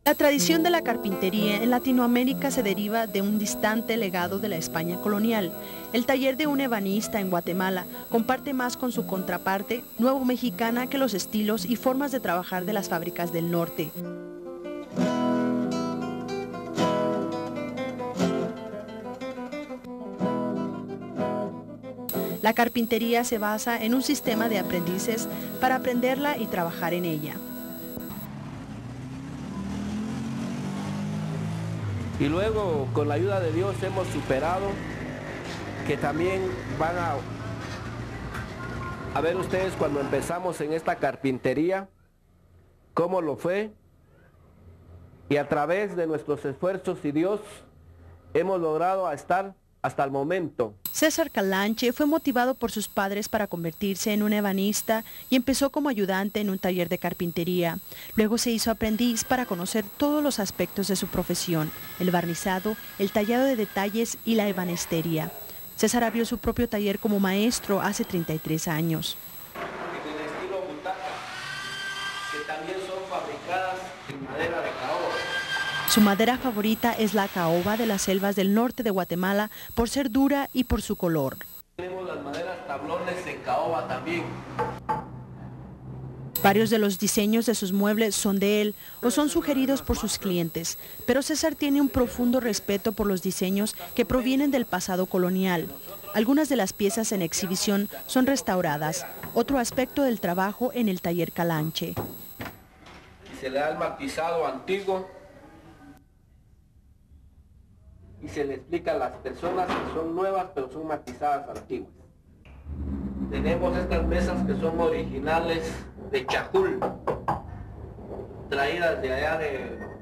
La tradición de la carpintería en Latinoamérica se deriva de un distante legado de la España colonial. El taller de un ebanista en Guatemala comparte más con su contraparte nuevo mexicana que los estilos y formas de trabajar de las fábricas del norte. La carpintería se basa en un sistema de aprendices para aprenderla y trabajar en ella. Y luego, con la ayuda de Dios, hemos superado, que también van a ver ustedes cuando empezamos en esta carpintería, cómo lo fue, y a través de nuestros esfuerzos y Dios, hemos logrado estar hasta el momento. César Calanche fue motivado por sus padres para convertirse en un ebanista y empezó como ayudante en un taller de carpintería. Luego se hizo aprendiz para conocer todos los aspectos de su profesión: el barnizado, el tallado de detalles y la ebanistería. César abrió su propio taller como maestro hace 33 años. En el estilo butaca, que también son fabricadas en madera de caoba. Su madera favorita es la caoba de las selvas del norte de Guatemala por ser dura y por su color. Tenemos las maderas tablones en caoba también. Varios de los diseños de sus muebles son de él o son sugeridos por sus clientes, pero César tiene un profundo respeto por los diseños que provienen del pasado colonial. Algunas de las piezas en exhibición son restauradas, otro aspecto del trabajo en el taller Calanche. Se le da el matizado antiguo y se le explica a las personas que son nuevas pero son matizadas antiguas. Tenemos estas mesas que son originales de Chajul, traídas de allá de